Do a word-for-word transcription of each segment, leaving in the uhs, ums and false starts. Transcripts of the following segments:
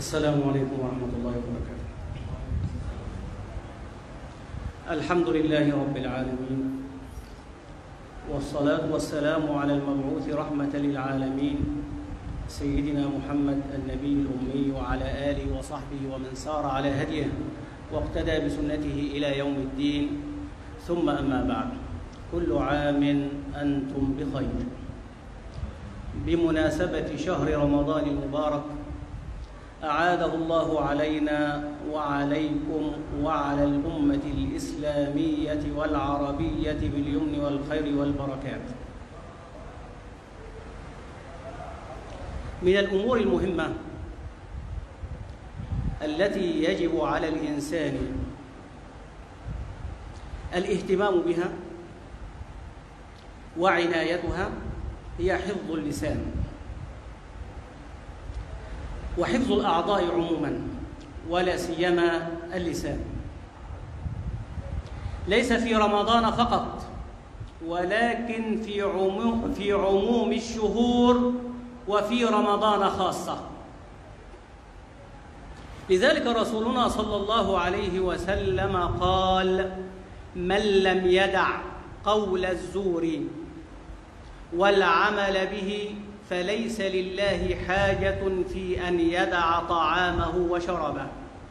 السلام عليكم ورحمة الله وبركاته. الحمد لله رب العالمين، والصلاة والسلام على المبعوث رحمة للعالمين سيدنا محمد النبي الأمي وعلى آله وصحبه ومن سار على هديه واقتدى بسنته إلى يوم الدين، ثم أما بعد. كل عام أنتم بخير. بمناسبة شهر رمضان المبارك أعاده الله علينا وعليكم وعلى الأمة الإسلامية والعربية باليمن والخير والبركات. من الأمور المهمة التي يجب على الإنسان الاهتمام بها وعنايتها هي حفظ اللسان وحفظ الأعضاء عموماً، ولا سيما اللسان. ليس في رمضان فقط، ولكن في عموم في عموم الشهور وفي رمضان خاصة. لذلك رسولنا صلى الله عليه وسلم قال: من لم يدع قول الزور والعمل به فليس لله حاجة في أن يدع طعامه وشرابه.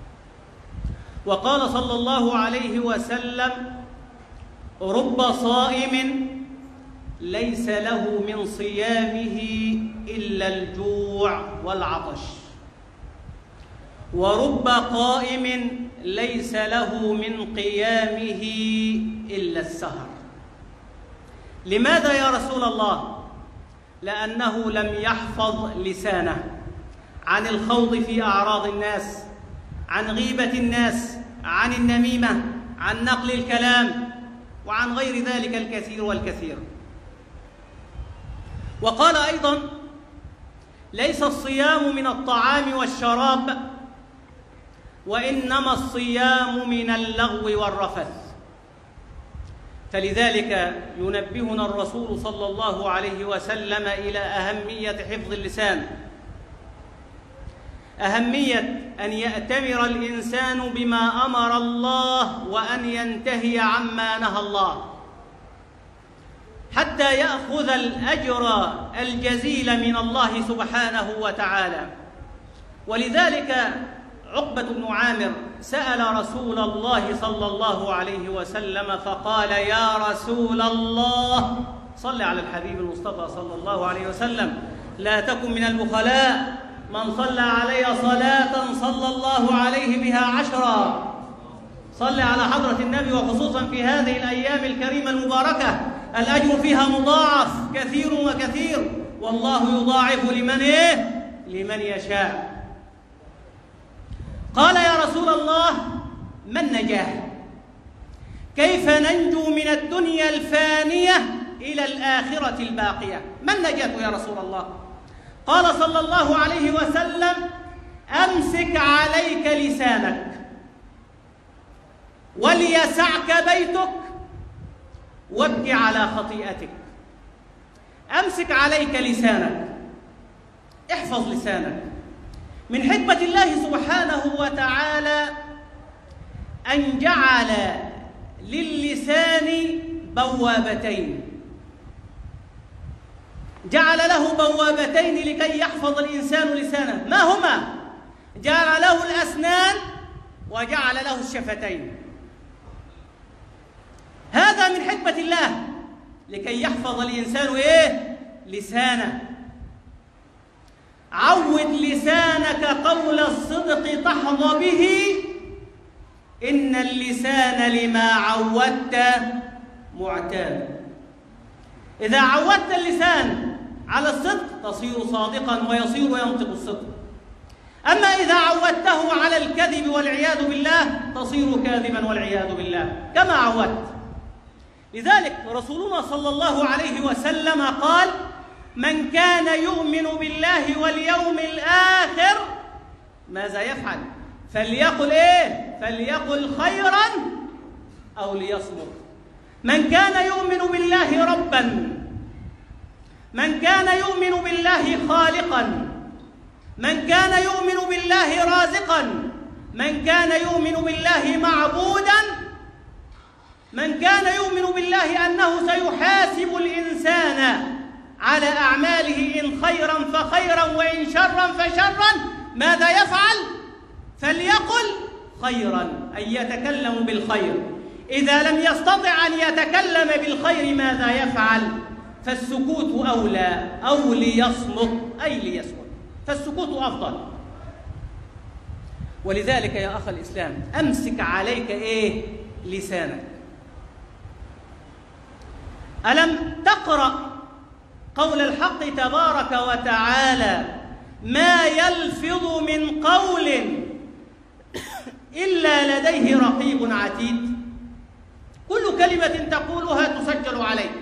وقال صلى الله عليه وسلم: رب صائم ليس له من صيامه إلا الجوع والعطش، ورب قائم ليس له من قيامه إلا السهر. لماذا يا رسول الله؟ لأنه لم يحفظ لسانه عن الخوض في أعراض الناس، عن غيبة الناس، عن النميمة، عن نقل الكلام، وعن غير ذلك الكثير والكثير. وقال أيضاً: ليس الصيام من الطعام والشراب، وإنما الصيام من اللغو والرفث. فلذلك ينبهنا الرسول صلى الله عليه وسلم إلى أهمية حفظ اللسان، أهمية أن يأتمر الإنسان بما أمر الله وأن ينتهي عما نهى الله، حتى يأخذ الأجر الجزيل من الله سبحانه وتعالى. ولذلك عقبة بن عامر سأل رسول الله صلى الله عليه وسلم فقال: يا رسول الله، صل على الحبيب المصطفى صلى الله عليه وسلم، لا تكن من البخلاء، من صلى علي صلاة صلى الله عليه بها عشرا. صل على حضرة النبي، وخصوصا في هذه الأيام الكريمة المباركة الأجر فيها مضاعف كثير وكثير، والله يضاعف لمن إيه؟ لمن يشاء. قال: يا رسول الله، ما النجاة؟ كيف ننجو من الدنيا الفانية إلى الآخرة الباقية؟ ما النجاة يا رسول الله؟ قال صلى الله عليه وسلم: أمسك عليك لسانك وليسعك بيتك وابك على خطيئتك. أمسك عليك لسانك، احفظ لسانك. من حكمة الله سبحانه وتعالى أن جعل للسان بوابتين، جعل له بوابتين لكي يحفظ الإنسان لسانه. ما هما؟ جعل له الأسنان وجعل له الشفتين. هذا من حكمة الله لكي يحفظ الإنسان إيه؟ لسانه. عود لسانك قول الصدق تحظى به، إن اللسان لما عودت معتاد. إذا عودت اللسان على الصدق تصير صادقا ويصير ينطق الصدق. أما إذا عودته على الكذب والعياذ بالله تصير كاذبا والعياذ بالله كما عودت. لذلك رسولنا صلى الله عليه وسلم قال: من كان يؤمن بالله واليوم الآخر ماذا يفعل؟ فليقل إيه؟ فليقل خيرا أو ليصمت. من كان يؤمن بالله ربا، من كان يؤمن بالله خالقا، من كان يؤمن بالله رازقا، من كان يؤمن بالله معبودا، من كان يؤمن بالله أنه سيحاسب الإنسان على أعماله إن خيرا فخيرا وإن شرا فشرا، ماذا يفعل؟ فليقل خيرا، أي يتكلم بالخير. إذا لم يستطع أن يتكلم بالخير ماذا يفعل؟ فالسكوت أولى، أو ليصمت أي ليصمت، فالسكوت أفضل. ولذلك يا أخ الإسلام أمسك عليك إيه؟ لسانك. ألم تقرأ قول الحق تبارك وتعالى: ما يلفظ من قول إلا لديه رقيب عتيد؟ كل كلمة تقولها تسجل عليك.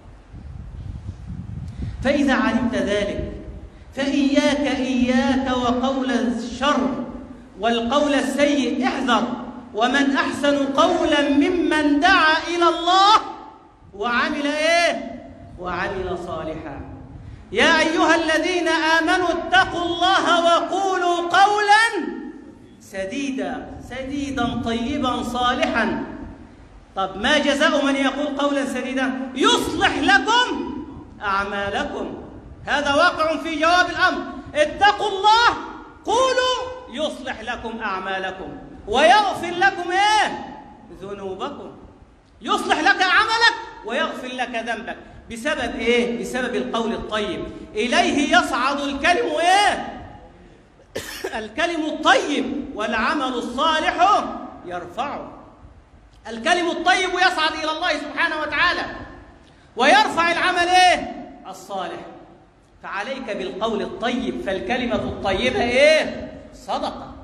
فإذا علمت ذلك فإياك إياك وقول الشر والقول السيء، احذر. ومن أحسن قولا ممن دعا إلى الله وعمل إيه؟ وعمل صالحا. يا أيها الذين آمنوا اتقوا الله وقولوا قولا سديدا، سديدا طيبا صالحا. طب ما جزاء من يقول قولا سديدا؟ يصلح لكم أعمالكم. هذا واقع في جواب الأمر. اتقوا الله، قولوا يصلح لكم أعمالكم ويغفر لكم إيه؟ ذنوبكم. يصلح لك عملك ويغفر لك ذنبك بسبب إيه؟ بسبب القول الطيب. إليه يصعد الكلم إيه؟ الكلم الطيب والعمل الصالح يرفعه. الكلم الطيب يصعد إلى الله سبحانه وتعالى ويرفع العمل إيه؟ الصالح. فعليك بالقول الطيب، فالكلمة الطيبة إيه؟ صدقة.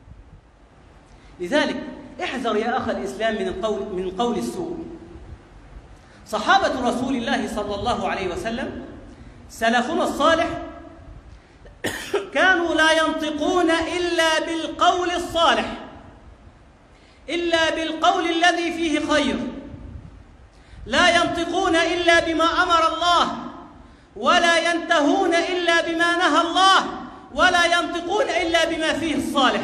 لذلك احذر يا أخ الإسلام من القول من قول السوء. صحابة رسول الله صلى الله عليه وسلم سلفنا الصالح كانوا لا ينطقون إلا بالقول الصالح، إلا بالقول الذي فيه خير. لا ينطقون إلا بما أمر الله، ولا ينتهون إلا بما نهى الله، ولا ينطقون إلا بما فيه الصالح.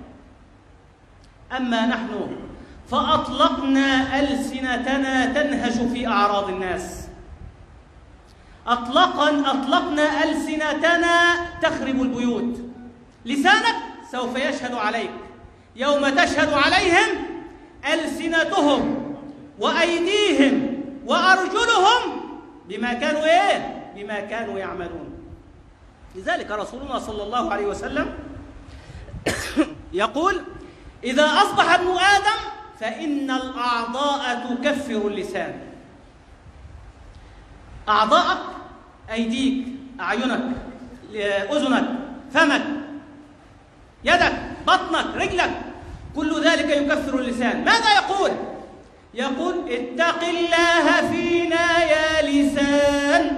أما نحن فأطلقنا ألسنتنا تنهش في أعراض الناس. أطلقا أطلقنا ألسنتنا تخرب البيوت. لسانك سوف يشهد عليك يوم تشهد عليهم ألسنتهم وأيديهم وأرجلهم بما كانوا إيه؟ بما كانوا يعملون. لذلك رسولنا صلى الله عليه وسلم يقول: إذا أصبح ابن آدم فإن الأعضاء تكفر اللسان. أعضاءك أيديك، أعينك، أذنك، فمك، يدك، بطنك، رجلك، كل ذلك يكفر اللسان. ماذا يقول؟ يقول: اتق الله فينا يا لسان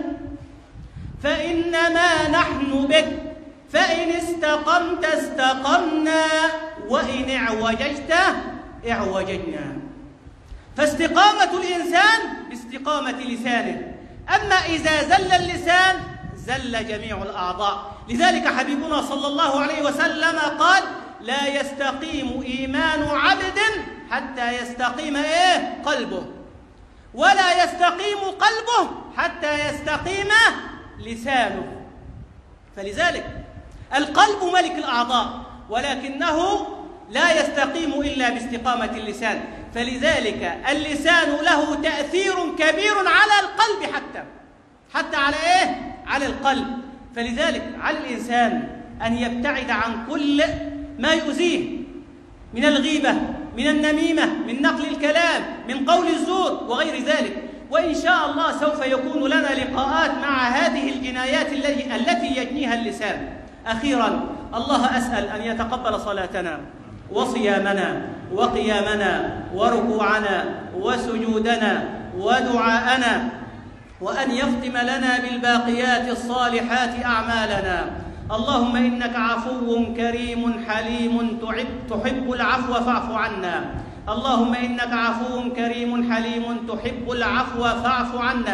فإنما نحن بك، فإن استقمت استقمنا وإن اعوججت اعوججنا. فاستقامة الإنسان باستقامة لسانه، أما إذا زل اللسان زل جميع الأعضاء. لذلك حبيبنا صلى الله عليه وسلم قال: لا يستقيم إيمان عبد حتى يستقيم إيه؟ قلبه، ولا يستقيم قلبه حتى يستقيم لسانه. فلذلك القلب ملك الأعضاء، ولكنه لا يستقيم إلا باستقامة اللسان. فلذلك اللسان له تأثير كبير على القلب، حتى حتى على إيه؟ على القلب. فلذلك على الإنسان أن يبتعد عن كل ما يؤذيه من الغيبة، من النميمة، من نقل الكلام، من قول الزور وغير ذلك. وإن شاء الله سوف يكون لنا لقاءات مع هذه الجنايات التي يجنيها اللسان. أخيرا الله أسأل أن يتقبل صلاتنا وصيامنا وقيامنا وركوعنا وسجودنا ودعاءنا، وأن يختم لنا بالباقيات الصالحات أعمالنا. اللهم إنك عفو كريم حليم تحب العفو فاعف عنا. اللهم إنك عفو كريم حليم تحب العفو فاعف عنا.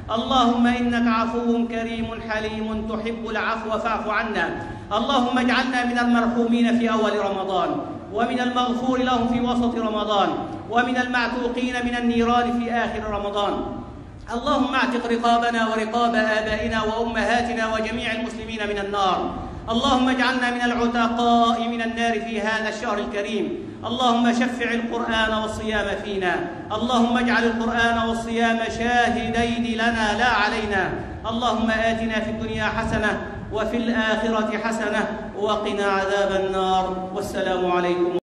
اللهم إنك عفو كريم حليم تحب العفو فاعف عنا. اللهم اجعلنا من المرحومين في أول رمضان، ومن المغفور لهم في وسط رمضان، ومن المعتوقين من النيران في آخر رمضان. اللهم اعتق رقابنا ورقاب آبائنا وأمهاتنا وجميع المسلمين من النار. اللهم اجعلنا من العتقاء من النار في هذا الشهر الكريم. اللهم شفع القرآن والصيام فينا. اللهم اجعل القرآن والصيام شاهدين لنا لا علينا. اللهم آتنا في الدنيا حسنة وفي الآخرة حسنة وقنا عذاب النار. والسلام عليكم.